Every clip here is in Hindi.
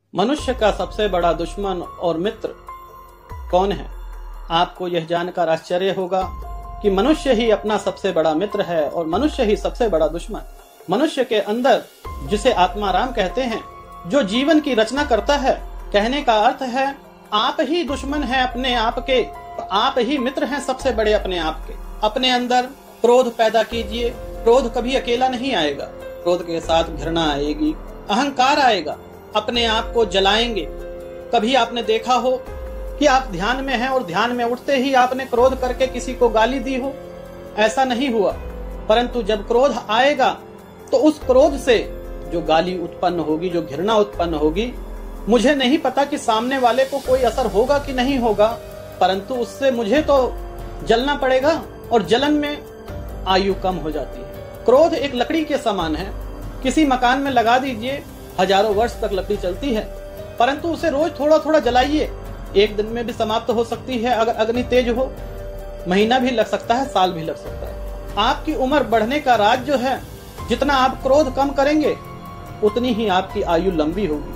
मनुष्य का सबसे बड़ा दुश्मन और मित्र कौन है? आपको यह जानकर आश्चर्य होगा कि मनुष्य ही अपना सबसे बड़ा मित्र है और मनुष्य ही सबसे बड़ा दुश्मन। मनुष्य के अंदर, जिसे आत्मा राम कहते हैं, जो जीवन की रचना करता है, कहने का अर्थ है आप ही दुश्मन हैं अपने आप के, आप ही मित्र हैं सबसे बड़े अपने आप के। अपने अंदर क्रोध पैदा कीजिए। क्रोध कभी अकेला नहीं आएगा, क्रोध के साथ घृणा आएगी, अहंकार आएगा, अपने आप को जलाएंगे। कभी आपने देखा हो कि आप ध्यान में हैं और ध्यान में उठते ही आपने क्रोध करके किसी को गाली दी हो? ऐसा नहीं हुआ, परंतु जब क्रोध आएगा तो उस क्रोध से जो गाली उत्पन्न होगी, जो घृणा उत्पन्न होगी, मुझे नहीं पता कि सामने वाले को कोई असर होगा कि नहीं होगा, परंतु उससे मुझे तो जलना पड़ेगा और जलन में आयु कम हो जाती है। क्रोध एक लकड़ी के समान है, किसी मकान में लगा दीजिए, हजारों वर्ष तक लकड़ी चलती है, परंतु उसे रोज थोड़ा थोड़ा जलाइए, एक दिन में भी समाप्त हो सकती है। अगर अग्नि तेज हो, महीना भी लग सकता है, साल भी लग सकता है। आपकी उम्र बढ़ने का राज जो है, जितना आप क्रोध कम करेंगे उतनी ही आपकी आयु लंबी होगी।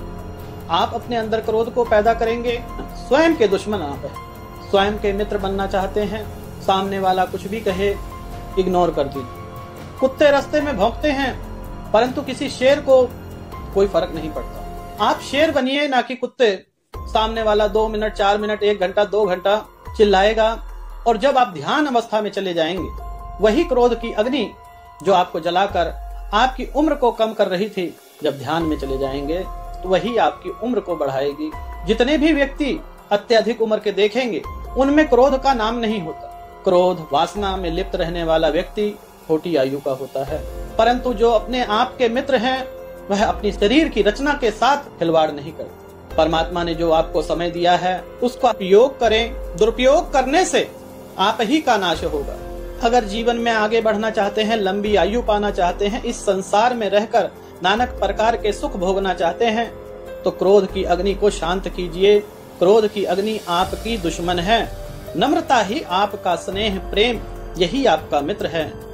आप अपने अंदर क्रोध को पैदा करेंगे, स्वयं के दुश्मन आप हैं। स्वयं के मित्र बनना चाहते हैं, सामने वाला कुछ भी कहे इग्नोर कर दीजिए। कुत्ते रास्ते में भौंकते हैं, परंतु किसी शेर को कोई फर्क नहीं पड़ता। आप शेर बनिए, ना कि कुत्ते। सामने वाला 2 मिनट, 4 मिनट, 1 घंटा, 2 घंटा चिल्लाएगा, और जब आप ध्यान अवस्था में चले जाएंगे, वही क्रोध की अग्नि जो आपको जलाकर आपकी उम्र को कम कर रही थी, जब ध्यान में चले जाएंगे तो वही आपकी उम्र को बढ़ाएगी। जितने भी व्यक्ति अत्यधिक उम्र के देखेंगे, उनमें क्रोध का नाम नहीं होता। क्रोध वासना में लिप्त रहने वाला व्यक्ति छोटी आयु का होता है, परंतु जो अपने आप के मित्र हैं, वह अपनी शरीर की रचना के साथ खिलवाड़ नहीं करते। परमात्मा ने जो आपको समय दिया है, उसका उपयोग करें। दुरुपयोग करने से आप ही का नाश होगा। अगर जीवन में आगे बढ़ना चाहते हैं, लंबी आयु पाना चाहते हैं, इस संसार में रहकर नाना प्रकार के सुख भोगना चाहते हैं, तो क्रोध की अग्नि को शांत कीजिए। क्रोध की अग्नि आपकी दुश्मन है। नम्रता ही आपका स्नेह, प्रेम, यही आपका मित्र है।